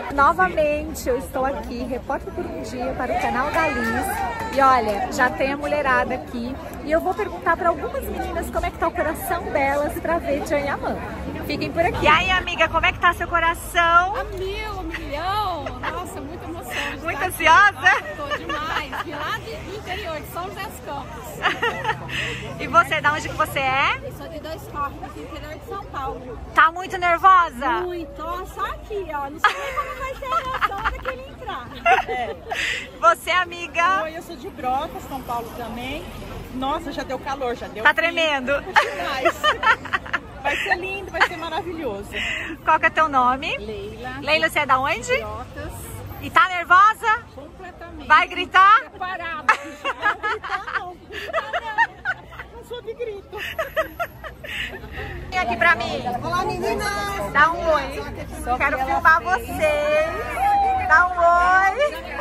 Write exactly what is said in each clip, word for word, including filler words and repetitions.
Novamente eu estou aqui, repórter por um dia para o canal da Liz. E olha, já tem a mulherada aqui. E eu vou perguntar para algumas meninas como é que tá o coração delas para ver Janhamã. Fiquem por aqui. E aí, amiga, como é que tá seu coração? A mil, um milhão. Nossa, muita emoção. Muito ansiosa? Ah, tô demais. De lá do interior, de São José dos Campos. E você, de onde que você é? Eu sou de Dois Córregos, do interior de São Paulo. Tá muito nervosa? Muito. Ó, só aqui, ó. Não sei nem como vai ser a reação hora que ele entrar. É. Você, amiga? Oi, eu sou de Brotas, São Paulo também. Nossa, já deu calor, já deu Tá frio. tremendo? Demais. Vai ser lindo, vai ser maravilhoso. Qual que é teu nome? Leila. Leila, você é da onde? Brotas. E tá nervosa? Completamente. Vai gritar? Preparada. Não gritar, não. Não sou de grito. Vem aqui pra mim. Olá, meninas. Dá um oi. Quero filmar vocês. Dá um oi.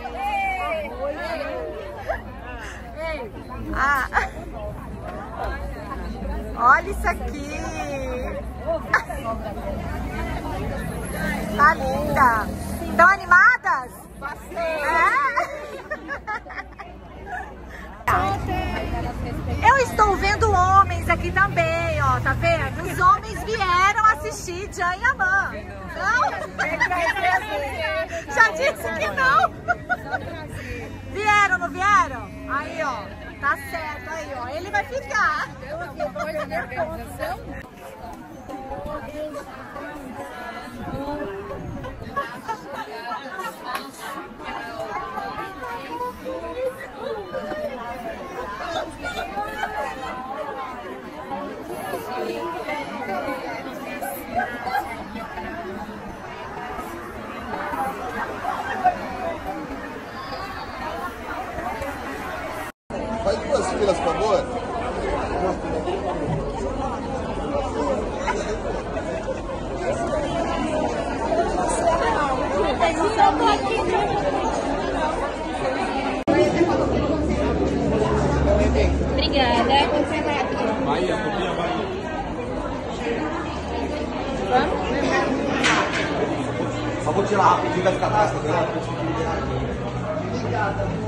Ah. Olha isso aqui. Tá linda. Estão animadas? É? Eu estou vendo homens aqui também, ó, tá vendo? Os homens vieram assistir Janhamã. Não? Já disse que não. Vieram, não vieram? Aí, ó, tá certo aí, ó. Ele vai ficar. Faz duas filas, por favor. Obrigada. Bahia, copinha Bahia. Só vou tirar rapidinho das cadastras, né? Obrigada.